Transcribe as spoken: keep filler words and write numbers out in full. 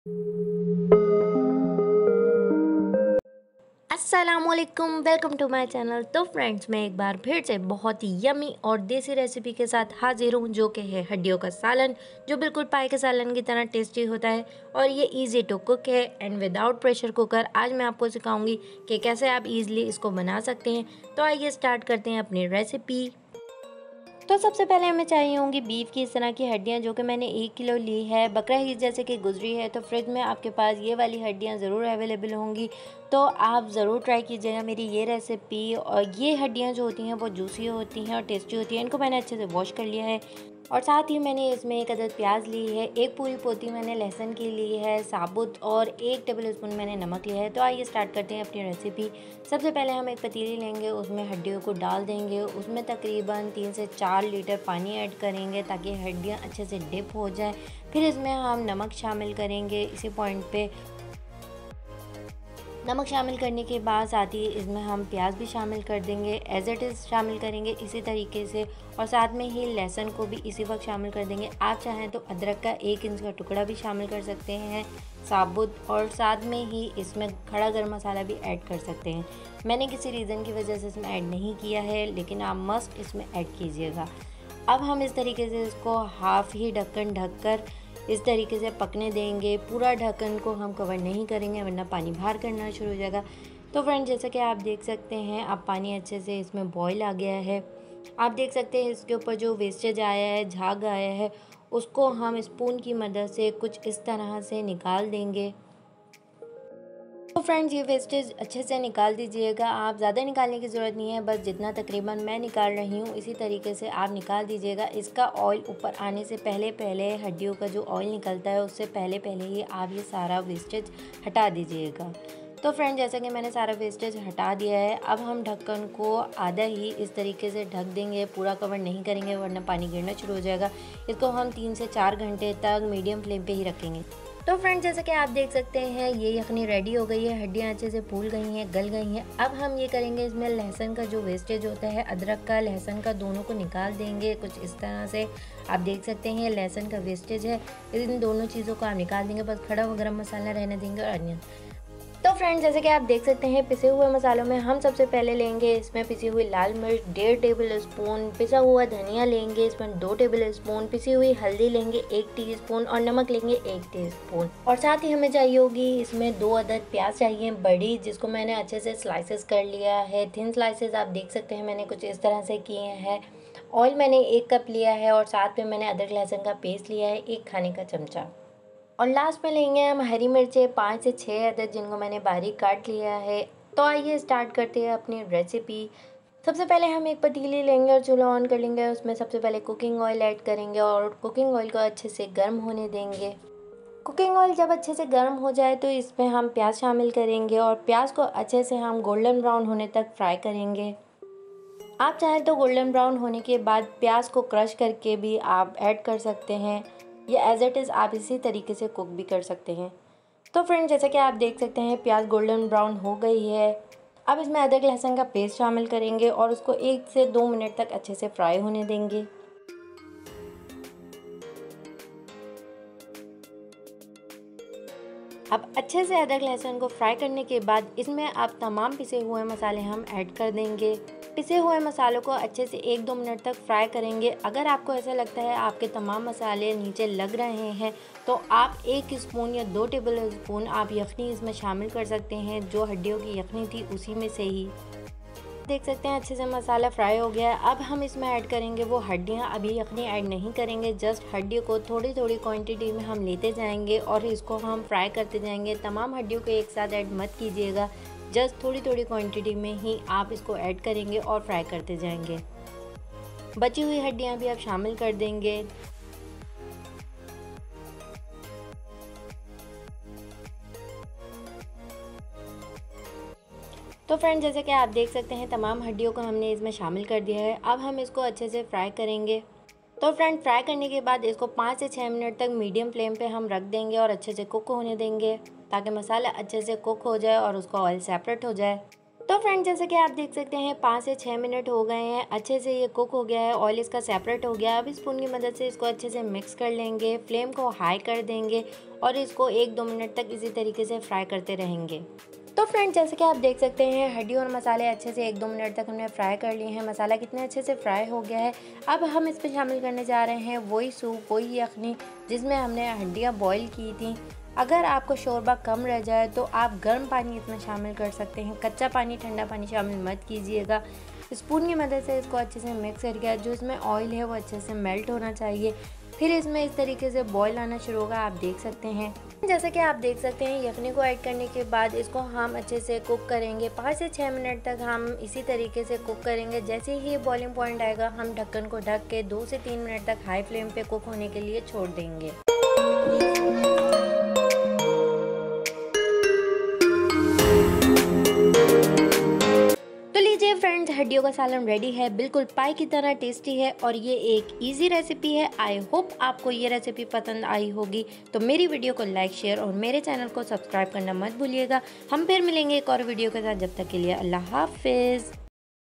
अस्सलामुअलैकुम, welcome to my channel. तो friends, मैं एक बार फिर से बहुत ही यमी और देसी रेसिपी के साथ हाजिर हूँ, जो कि है हड्डियों का सालन, जो बिल्कुल पाई के सालन की तरह टेस्टी होता है और ये इजी टू कुक है एंड विदाउट प्रेशर कुकर। आज मैं आपको सिखाऊंगी कि कैसे आप इजीली इसको बना सकते हैं। तो आइए स्टार्ट करते हैं अपनी रेसिपी। तो सबसे पहले हमें चाहिए होंगी बीफ की इस तरह की हड्डियाँ, जो कि मैंने एक किलो ली है। बकरा ईद जैसे कि गुजरी है, तो फ्रिज में आपके पास ये वाली हड्डियाँ ज़रूर अवेलेबल होंगी। तो आप ज़रूर ट्राई कीजिएगा मेरी ये रेसिपी। और ये हड्डियाँ जो होती हैं वो जूसी होती हैं और टेस्टी होती हैं। इनको मैंने अच्छे से वॉश कर लिया है और साथ ही मैंने इसमें एक अदद प्याज ली है, एक पूरी पोती मैंने लहसुन की ली है साबुत, और एक टेबल स्पून मैंने नमक लिया है। तो आइए स्टार्ट करते हैं अपनी रेसिपी। सबसे पहले हम एक पतीली लेंगे, उसमें हड्डियों को डाल देंगे, उसमें तकरीबन तीन से चार लीटर पानी ऐड करेंगे ताकि हड्डियाँ अच्छे से डिप हो जाए। फिर इसमें हम नमक शामिल करेंगे इसी पॉइंट पे। नमक शामिल करने के बाद साथ ही इसमें हम प्याज भी शामिल कर देंगे, एज इट इज़ शामिल करेंगे इसी तरीके से। और साथ में ही लहसुन को भी इसी वक्त शामिल कर देंगे। आप चाहें तो अदरक का एक इंच का टुकड़ा भी शामिल कर सकते हैं साबुत, और साथ में ही इसमें खड़ा गरम मसाला भी ऐड कर सकते हैं। मैंने किसी रीज़न की वजह से इसमें ऐड नहीं किया है, लेकिन आप मस्ट इसमें ऐड कीजिएगा। अब हम इस तरीके से इसको हाफ़ ही ढक्कन ढक कर इस तरीके से पकने देंगे। पूरा ढक्कन को हम कवर नहीं करेंगे, वरना पानी बाहर करना शुरू हो जाएगा। तो फ्रेंड, जैसा कि आप देख सकते हैं, अब पानी अच्छे से इसमें बॉईल आ गया है। आप देख सकते हैं इसके ऊपर जो वेस्टेज आया है, झाग आया है, उसको हम स्पून की मदद से कुछ इस तरह से निकाल देंगे। तो फ्रेंड्स, ये वेस्टेज अच्छे से निकाल दीजिएगा। आप ज़्यादा निकालने की ज़रूरत नहीं है, बस जितना तकरीबन मैं निकाल रही हूँ इसी तरीके से आप निकाल दीजिएगा। इसका ऑयल ऊपर आने से पहले पहले, हड्डियों का जो ऑयल निकलता है उससे पहले पहले ही आप ये सारा वेस्टेज हटा दीजिएगा। तो फ्रेंड, जैसा कि मैंने सारा वेस्टेज हटा दिया है, अब हम ढक्कन को आधा ही इस तरीके से ढक देंगे, पूरा कवर नहीं करेंगे वरना पानी गिरना शुरू हो जाएगा। इसको हम तीन से चार घंटे तक मीडियम फ्लेम पे ही रखेंगे। तो फ्रेंड, जैसे कि आप देख सकते हैं, ये यखनी रेडी हो गई है, हड्डियाँ अच्छे से फूल गई हैं, गल गई हैं। अब हम ये करेंगे, इसमें लहसुन का जो वेस्टेज होता है, अदरक का लहसुन का, दोनों को निकाल देंगे कुछ इस तरह से। आप देख सकते हैं ये लहसुन का वेस्टेज है, इन दोनों चीज़ों को आप निकाल देंगे, बस खड़ा हुआ गरम मसाला रहने देंगे और अनियन। तो फ्रेंड्स, जैसे कि आप देख सकते हैं, पिसे हुए मसालों में हम सबसे पहले लेंगे इसमें पिसी हुई लाल मिर्च डेढ़ टेबल स्पून, पिसा हुआ धनिया लेंगे इसमें दो टेबल स्पून, पिसी हुई हल्दी लेंगे एक टीस्पून और नमक लेंगे एक टीस्पून। और साथ ही हमें चाहिए होगी इसमें दो अदद प्याज चाहिए बड़ी, जिसको मैंने अच्छे से स्लाइसेस कर लिया है, थिन स्लाइसेस। आप देख सकते हैं मैंने कुछ इस तरह से किए हैं। ऑयल मैंने एक कप लिया है और साथ में मैंने अदरक लहसुन का पेस्ट लिया है एक खाने का चमचा। और लास्ट में लेंगे हम हरी मिर्चें पाँच से छः अदद, जिनको मैंने बारीक काट लिया है। तो आइए स्टार्ट करते हैं अपनी रेसिपी। सबसे पहले हम एक पतीली लेंगे और चूल्हा ऑन कर लेंगे। उसमें सबसे पहले कुकिंग ऑयल ऐड करेंगे और कुकिंग ऑयल को अच्छे से गर्म होने देंगे। कुकिंग ऑयल जब अच्छे से गर्म हो जाए तो इसमें हम प्याज शामिल करेंगे और प्याज को अच्छे से हम गोल्डन ब्राउन होने तक फ्राई करेंगे। आप चाहें तो गोल्डन ब्राउन होने के बाद प्याज को क्रश करके भी आप ऐड कर सकते हैं, या एज इट इज़ आप इसी तरीके से कुक भी कर सकते हैं। तो फ्रेंड, जैसा कि आप देख सकते हैं प्याज गोल्डन ब्राउन हो गई है। अब इसमें अदरक लहसुन का पेस्ट शामिल करेंगे और उसको एक से दो मिनट तक अच्छे से फ्राई होने देंगे। अब अच्छे से अदरक लहसुन को फ्राई करने के बाद इसमें अब तमाम पिसे हुए मसाले हम ऐड कर देंगे। पिसे हुए मसालों को अच्छे से एक दो मिनट तक फ्राई करेंगे। अगर आपको ऐसा लगता है आपके तमाम मसाले नीचे लग रहे हैं, तो आप एक स्पून या दो टेबल स्पून आप यखनी इसमें शामिल कर सकते हैं। जो हड्डियों की यखनी थी उसी में से ही देख सकते हैं अच्छे से मसाला फ्राई हो गया है। अब हम इसमें ऐड करेंगे वो हड्डियाँ, अभी यखनी ऐड नहीं करेंगे, जस्ट हड्डियों को थोड़ी थोड़ी क्वांटिटी में हम लेते जाएंगे और इसको हम फ्राई करते जाएंगे। तमाम हड्डियों को एक साथ ऐड मत कीजिएगा, जस्ट थोड़ी थोड़ी क्वांटिटी में ही आप इसको ऐड करेंगे और फ्राई करते जाएंगे। बची हुई हड्डियाँ भी आप शामिल कर देंगे। तो फ्रेंड, जैसे कि आप देख सकते हैं तमाम हड्डियों को हमने इसमें शामिल कर दिया है। अब हम इसको अच्छे से फ्राई करेंगे। तो फ्रेंड, फ्राई करने के बाद इसको पाँच से छः मिनट तक मीडियम फ्लेम पे हम रख देंगे और अच्छे से कुक होने देंगे, ताकि मसाला अच्छे से कुक हो जाए और उसका ऑयल सेपरेट हो जाए। तो फ्रेंड जैसे कि आप देख सकते हैं पाँच से छः मिनट हो गए हैं, अच्छे से ये कुक हो गया है, ऑयल इसका सेपरेट हो गया है। अब स्पून की मदद से इसको अच्छे से मिक्स कर लेंगे, फ्लेम को हाई कर देंगे और इसको एक दो मिनट तक इसी तरीके से फ्राई करते रहेंगे। तो फ्रेंड जैसे कि आप देख सकते हैं हड्डी और मसाले अच्छे से एक दो मिनट तक हमने फ्राई कर लिए हैं। मसाला कितने अच्छे से फ्राई हो गया है। अब हम इस पर शामिल करने जा रहे हैं वही सूप, वही यखनी जिसमें हमने हड्डियाँ बॉईल की थी। अगर आपको शोरबा कम रह जाए तो आप गर्म पानी इसमें शामिल कर सकते हैं, कच्चा पानी ठंडा पानी शामिल मत कीजिएगा। स्पून की मदद से इसको अच्छे से मिक्स करके जो इसमें ऑयल है वो अच्छे से मेल्ट होना चाहिए। फिर इसमें इस तरीके से बॉईल आना शुरू होगा, आप देख सकते हैं। जैसे कि आप देख सकते हैं यखनी को ऐड करने के बाद इसको हम अच्छे से कुक करेंगे। पाँच से छः मिनट तक हम इसी तरीके से कुक करेंगे। जैसे ही बॉइलिंग पॉइंट आएगा हम ढक्कन को ढक के दो से तीन मिनट तक हाई फ्लेम पे कुक होने के लिए छोड़ देंगे। फ्रेंड्स हड्डियों का सालन रेडी है, बिल्कुल पाई की तरह टेस्टी है और ये एक इजी रेसिपी है। आई होप आपको ये रेसिपी पसंद आई होगी। तो मेरी वीडियो को लाइक शेयर और मेरे चैनल को सब्सक्राइब करना मत भूलिएगा। हम फिर मिलेंगे एक और वीडियो के साथ, जब तक के लिए अल्लाह हाफिज़।